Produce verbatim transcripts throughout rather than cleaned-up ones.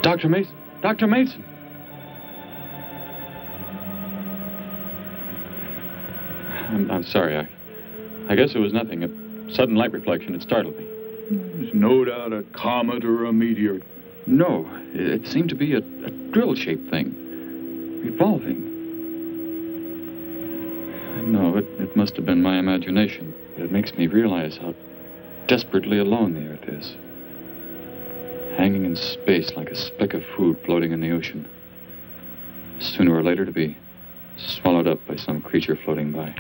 Doctor Mason! Doctor Mason! I'm, I'm sorry. I, I guess it was nothing. A sudden light reflection. It startled me. There's no doubt a comet or a meteor. No, it, it seemed to be a, a drill-shaped thing, revolving. No, it, it must have been my imagination, but it makes me realize how desperately alone the Earth is. Hanging in space like a speck of food floating in the ocean. Sooner or later to be swallowed up by some creature floating by.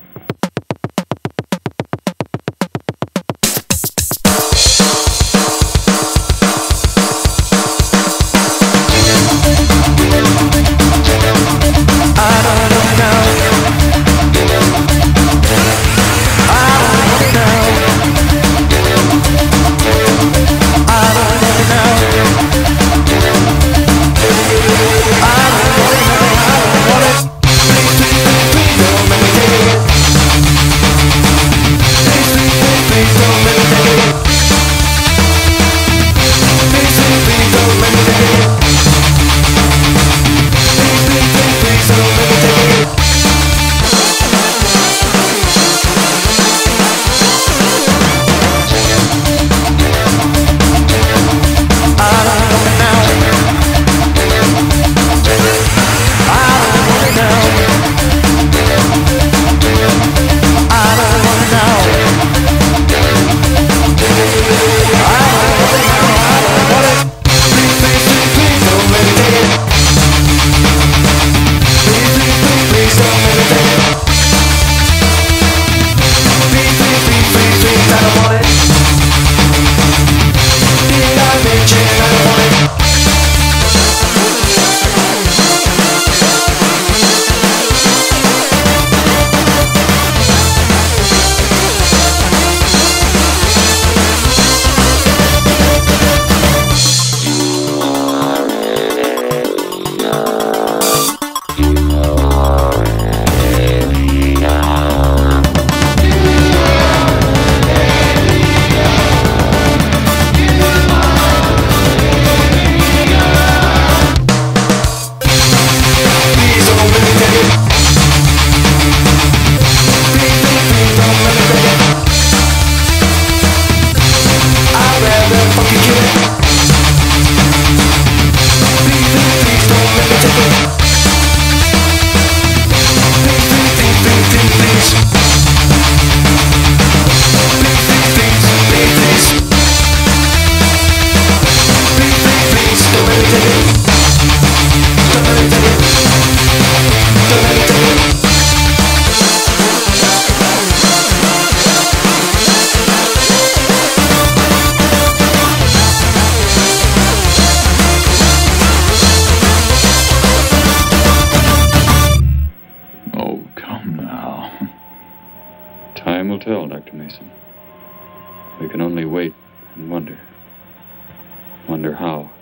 Tell, Doctor Mason. We can only wait and wonder. Wonder how.